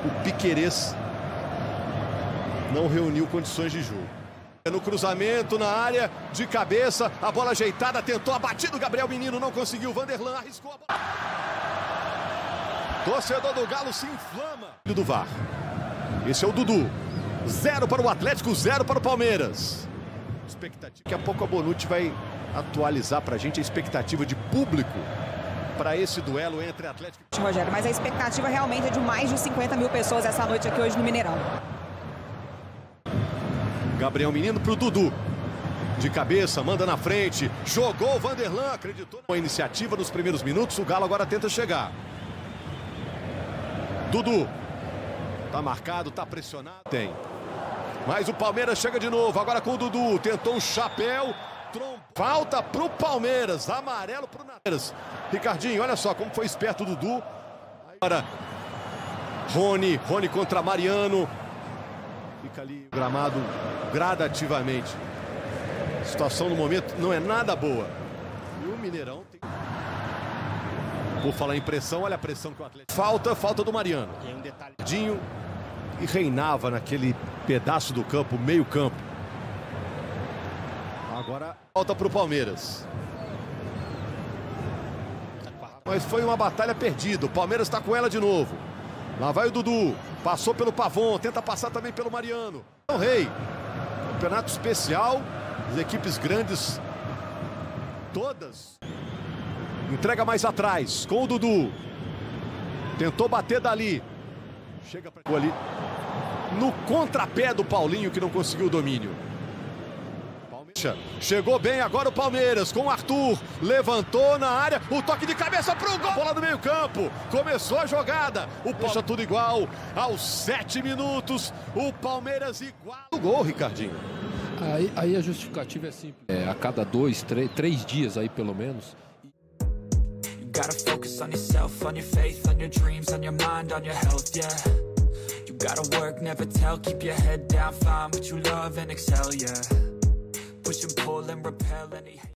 o Piquerez não reuniu condições de jogo. No cruzamento, na área, de cabeça, a bola ajeitada, tentou a batida, o Gabriel Menino não conseguiu, Vanderlan arriscou a bola. Torcedor do Galo se inflama. Do VAR. Esse é o Dudu. 0 para o Atlético, 0 para o Palmeiras. Expectativa. Daqui a pouco a Bonucci vai atualizar pra gente a expectativa de público para esse duelo entre Atlético e Rogério, mas a expectativa realmente é de mais de 50 mil pessoas essa noite aqui hoje no Mineirão. Gabriel Menino pro Dudu. De cabeça, manda na frente. Jogou o Vanderlan, acreditou na iniciativa nos primeiros minutos. O Galo agora tenta chegar. Dudu. Tá marcado, tá pressionado. Tem. Mas o Palmeiras chega de novo. Agora com o Dudu. Tentou um chapéu. Falta pro Palmeiras. Amarelo pro Palmeiras. Ricardinho, olha só como foi esperto o Dudu. Agora Rony contra Mariano. Fica ali o gramado gradativamente. A situação no momento não é nada boa. E o Mineirão tem... Por falar em pressão, olha a pressão que o Atlético... Falta do Mariano. E um detalhe. E reinava naquele pedaço do campo, meio campo. Agora volta para o Palmeiras. Mas foi uma batalha perdida. O Palmeiras está com ela de novo. Lá vai o Dudu. Passou pelo Pavon. Tenta passar também pelo Mariano. O Rei. Campeonato especial. As equipes grandes. Todas. Entrega mais atrás. Com o Dudu. Tentou bater dali. Chega para ali. No contrapé do Paulinho, que não conseguiu o domínio. Chegou bem agora o Palmeiras com o Arthur, levantou na área, o toque de cabeça pro gol, bola do meio campo, começou a jogada, deixa tudo igual, aos 7 minutos, o Palmeiras igual o gol, Ricardinho. Aí a justificativa é simples, a cada 2, 3 dias aí pelo menos. You gotta focus on yourself, on your faith, on your dreams, on your mind, on your health, yeah. You gotta work, never tell, keep your head down, find what you love and excel, yeah. Push and pull and repel any